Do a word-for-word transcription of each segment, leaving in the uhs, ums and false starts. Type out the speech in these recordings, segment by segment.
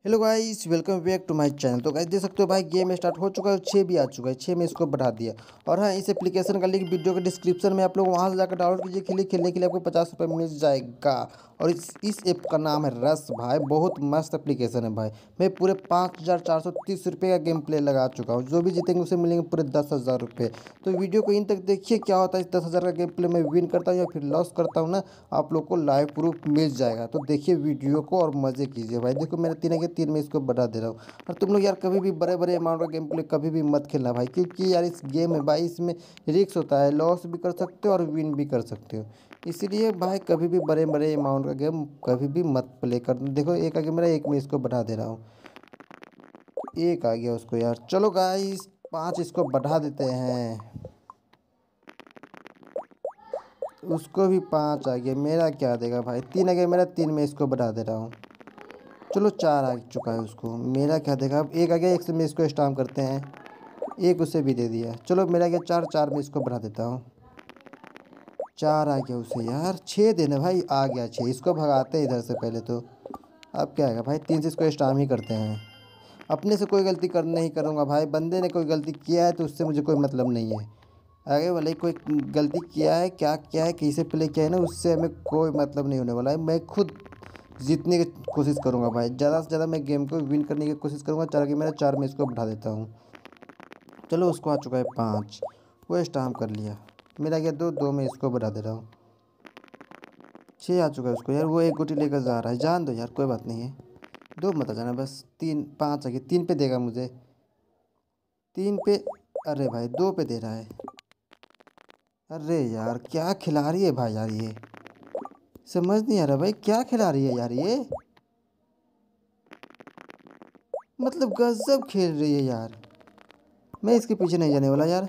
Hello guys, welcome back to my channel. तो guys देख सकते हो भाई, गेम स्टार्ट हो चुका है, छः भी आ चुका है, छः में इसको बढ़ा दिया। और हाँ, इस एप्लीकेशन का लिंक वीडियो के डिस्क्रिप्शन में आप लोग वहाँ से जाकर डाउनलोड कीजिए। खेलिए, खेलने के लिए आपको पचास रुपये मिल जाएगा। और इस इस ऐप का नाम है रस भाई, बहुत मस्त एप्लीकेशन है भाई। मैं पूरे पाँच हज़ार चार सौ तीस रुपये का गेम प्ले लगा चुका हूँ। जो भी जीतेंगे उसे मिलेंगे पूरे दस हज़ार रुपये। तो वीडियो को इन तक देखिए, क्या होता है इस दस हज़ार का गेम प्ले में विन करता हूँ या फिर लॉस करता हूँ ना, आप लोग को लाइव प्रूफ मिल जाएगा। तो देखिए वीडियो को और मज़े कीजिए भाई। देखो मेरे तीन है, तीन में इसको बढ़ा दे रहा हूँ। और तुम लोग यार कभी भी बड़े बड़े अमाउंट का गेम प्ले कभी भी मत खेलना भाई, क्योंकि यार इस गेम में भाई इसमें रिस्क होता है, लॉस भी कर सकते हो और विन भी कर सकते हो। इसीलिए भाई कभी भी बड़े बड़े अमाउंट का गेम कभी भी मत प्ले कर। देखो एक आगे मेरा, एक में इसको बढ़ा दे रहा हूँ। एक आ गया उसको यार। चलो गाइस, पाँच इसको बढ़ा देते हैं। उसको भी पाँच आ गया। मेरा क्या देगा भाई, तीन आ गया मेरा, तीन में इसको बढ़ा दे रहा हूँ। चलो चार आ चुका है उसको। मेरा क्या देगा, अब एक आ गया, एक से में इसको स्टाम्प करते हैं। एक उसे भी दे दिया। चलो मेरा गया चार, चार में इसको बढ़ा देता हूँ। चार आ गया उसे यार। छः देना भाई, आ गया छः। इसको भगाते हैं इधर से पहले तो। अब क्या आएगा भाई, तीन से इसको स्टाम्प ही करते हैं। अपने से कोई गलती कर नहीं करूँगा भाई। बंदे ने कोई गलती किया है तो उससे मुझे कोई मतलब नहीं है। आगे वाले कोई गलती किया है, क्या किया है, कैसे प्ले किया है ना, उससे हमें कोई मतलब नहीं होने वाला है। मैं खुद जीतने की कोशिश करूंगा भाई। ज़्यादा से ज़्यादा मैं गेम को विन करने की कोशिश करूंगा। चार के मेरा, चार में इसको बढ़ा देता हूँ। चलो उसको आ चुका है पाँच, वो स्टाम्प कर लिया। मेरा गया दो, दो में इसको बढ़ा दे रहा हूँ। छः आ चुका है उसको यार। वो एक गोटी लेकर जा रहा है, जान दो यार, कोई बात नहीं है। दो मत आ जाना बस। तीन, पाँच आ गया। तीन पे देगा मुझे, तीन पे। अरे भाई दो पे दे रहा है। अरे यार क्या खिलाड़ी है भाई यार, ये समझ नहीं आ रहा भाई, क्या खिलाड़ी है यार ये। मतलब गजब खेल रही है यार। मैं इसके पीछे नहीं जाने वाला यार।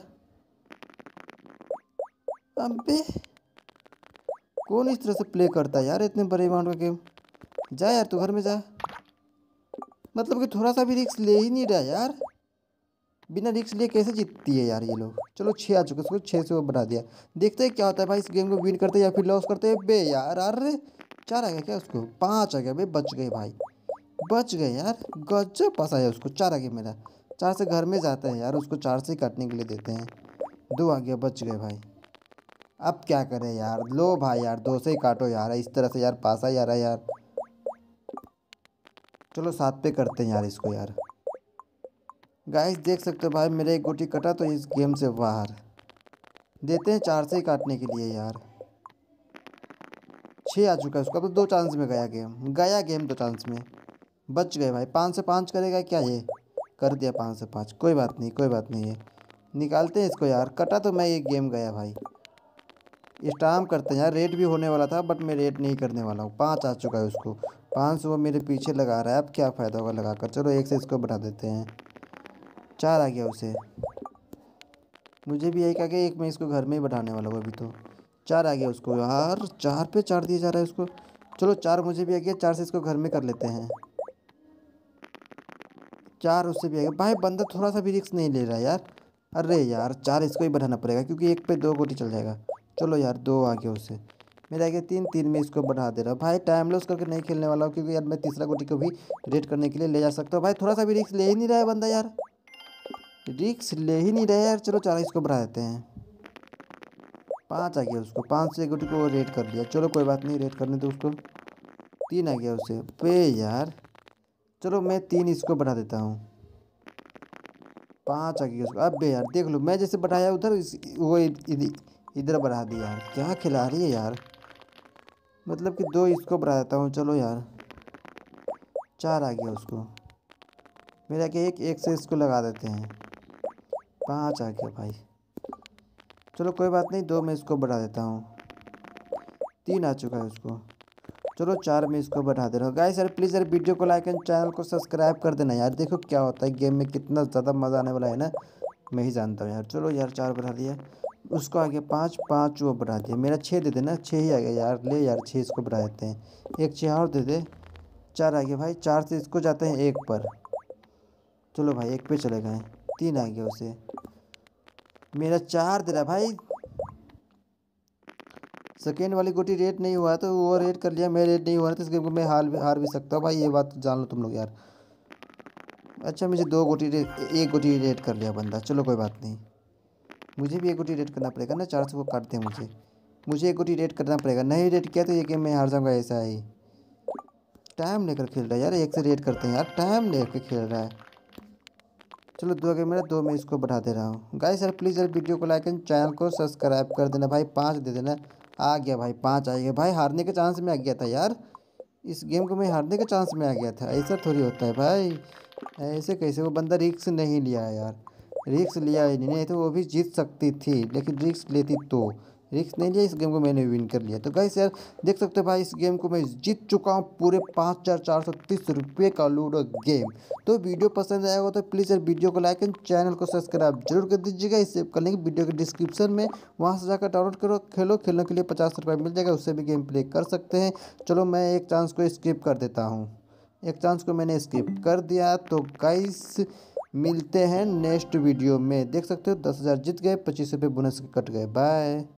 अबे कौन इस तरह से प्ले करता है यार, इतने बड़े अमाउंट का गेम। जा यार तू घर में जा। मतलब कि थोड़ा सा भी रिस्क ले ही नहीं रहा यार। बिना रिस्क लिए कैसे जीतती है यार ये लोग। चलो छः आ चुके, उसको छः से वो बढ़ा दिया। देखते हैं क्या होता है भाई, इस गेम को विन करते हैं या फिर लॉस करते हैं। बे यार, अरे चार आ गया क्या उसको, पाँच आ गया। बे बच गए भाई, बच गए यार। गजब फंसा है उसको। चार आ गया मेरा। चार से घर में जाता है यार, उसको चार से ही काटने के लिए देते हैं। दो आ गया, बच गए भाई। अब क्या करें यार, लो भाई यार, दो से ही काटो यार। इस तरह से यार पासा ही आ रहा है यार। चलो सात पे करते हैं यार इसको यार। गाइस देख सकते हो भाई, मेरा एक गोटी कटा तो इस गेम से बाहर। देते हैं चार से ही काटने के लिए यार। छः आ चुका है उसका। अब तो दो चांस में गया गेम, गया गेम दो चांस में। बच गए भाई। पाँच से पाँच करेगा क्या ये, कर दिया पाँच से पाँच। कोई बात नहीं, कोई बात नहीं है, निकालते हैं इसको यार। कटा तो मैं ये गेम गया भाई। स्टाम्प करते हैं यार। रेड भी होने वाला था बट मैं रेड नहीं करने वाला हूँ। पाँच आ चुका है उसको। पाँच से वो मेरे पीछे लगा रहा है। अब क्या फ़ायदा होगा लगाकर। चलो एक से इसको बढ़ा देते हैं। चार आ गया उसे। मुझे भी एक आ गया, एक मैं इसको घर में ही बढ़ाने वाला हूँ अभी तो। चार आ गया उसको यार। चार पे चार दिया जा रहा है उसको। चलो चार मुझे भी आ गया। चार से इसको घर में कर लेते हैं। चार उससे भी आ गया भाई। बंदा थोड़ा सा भी रिस्क नहीं ले रहा यार। अरे यार चार इसको ही बढ़ाना पड़ेगा, क्योंकि एक पे दो गोटी चल जाएगा। चलो यार दो आ गया उससे। मेरा आ गया तीन, तीन में इसको बढ़ा दे रहा हूँ भाई। टाइम लॉस करके नहीं खेलने वाला हूँ, क्योंकि यार मैं तीसरा गोटी को भी रेड करने के लिए ले जा सकता हूँ भाई। थोड़ा सा भी रिस्क ले ही नहीं रहा है बंदा यार, रिस्क ले ही नहीं रहा है यार। चलो चार इसको बढ़ा देते हैं। पाँच आ गया उसको। पाँच से एक गोटी को रेड कर लिया। चलो कोई बात नहीं, रेड करने दो उसको। तीन आ गया उसे। पे यार चलो मैं तीन इसको बढ़ा देता हूँ। पाँच आ गया उसको। अब बे यार देख लो, मैं जैसे बढ़ाया उधर इस- वो इध- इधर बढ़ा दिया यार। क्या खिला रही है यार। मतलब कि दो इसको बढ़ा देता हूँ। चलो यार चार आ गया उसको। मेरा क्या, एक, एक से इसको लगा देते हैं। पाँच आ गया भाई। चलो कोई बात नहीं, दो में इसको बढ़ा देता हूँ। तीन आ चुका है उसको। चलो चार में इसको बढ़ा दे रहा हूँ। गाइस यार प्लीज़ यार वीडियो को लाइक एंड चैनल को सब्सक्राइब कर देना यार। देखो क्या होता है गेम में, कितना ज़्यादा मज़ा आने वाला है ना, मैं ही जानता हूँ यार। चलो यार चार बढ़ा दिया उसको। आ गया पाँच, पाँच वो बढ़ा दिया। मेरा छः दे देना, छः ही आ गया यार। ले यार छः इसको बढ़ा देते हैं। एक छः और दे दे। चार आ गया भाई। चार से इसको जाते हैं एक पर। चलो भाई एक पे चले गए। तीन आ गया उसे। मेरा चार दे रहा भाई। सेकेंड वाली गोटी रेड नहीं हुआ तो वो रेड कर लिया। मैं रेड नहीं हुआ तो इस गेम को मैं हार भी हार भी सकता हूँ भाई। ये बात जान लो तुम लोग यार। अच्छा मुझे दो गोटी रे- एक गोटी रेड कर लिया बंदा, चलो कोई बात नहीं। मुझे भी एक गोटी रेड करना पड़ेगा ना, चार सौ को काटते हैं मुझे। मुझे एक गोटी रेड करना पड़ेगा, नहीं रेड किया तो ये गेम में हार जाऊंगा, ऐसा ही। टाइम लेकर खेल रहा है यार, एक से रेड करते हैं यार, टाइम लेकर खेल रहा है। चलो दो गेम मेरा, दो मैं इसको बढ़ा दे रहा हूँ। गाइस यार प्लीज़ यार वीडियो को लाइक एंड चैनल को सब्सक्राइब कर देना भाई, पाँच दे देना। आ गया भाई, पाँच आ गया भाई, हारने के चांस में आ गया था यार। इस गेम को मैं हारने के चांस में आ गया था, ऐसा थोड़ी होता है भाई। ऐसे कैसे, वो बंदा रिस्क नहीं लिया है यार, रिस्क लिया ही नहीं, नहीं तो वो भी जीत सकती थी, लेकिन रिस्क लेती तो। रिस्क नहीं लिया, इस गेम को मैंने विन कर लिया। तो गाइस यार देख सकते हो भाई, इस गेम को मैं जीत चुका हूँ पूरे पाँच हज़ार चार सौ तीस रुपये का लूडो गेम। तो वीडियो पसंद आया हो तो प्लीज़ यार वीडियो को लाइक एंड चैनल को सब्सक्राइब जरूर कर दीजिएगा। इसे कर लेंगे वीडियो के डिस्क्रिप्शन में, वहाँ से जाकर डाउनलोड करो, खेलो। खेलने के लिए पचास रुपये मिल जाएगा, उससे भी गेम प्ले कर सकते हैं। चलो मैं एक चांस को स्किप कर देता हूँ, एक चांस को मैंने स्किप कर दिया। तो गाइस मिलते हैं नेक्स्ट वीडियो में। देख सकते हो दस हज़ार जीत गए, पच्चीस रुपये बोनस के कट गए। बाय।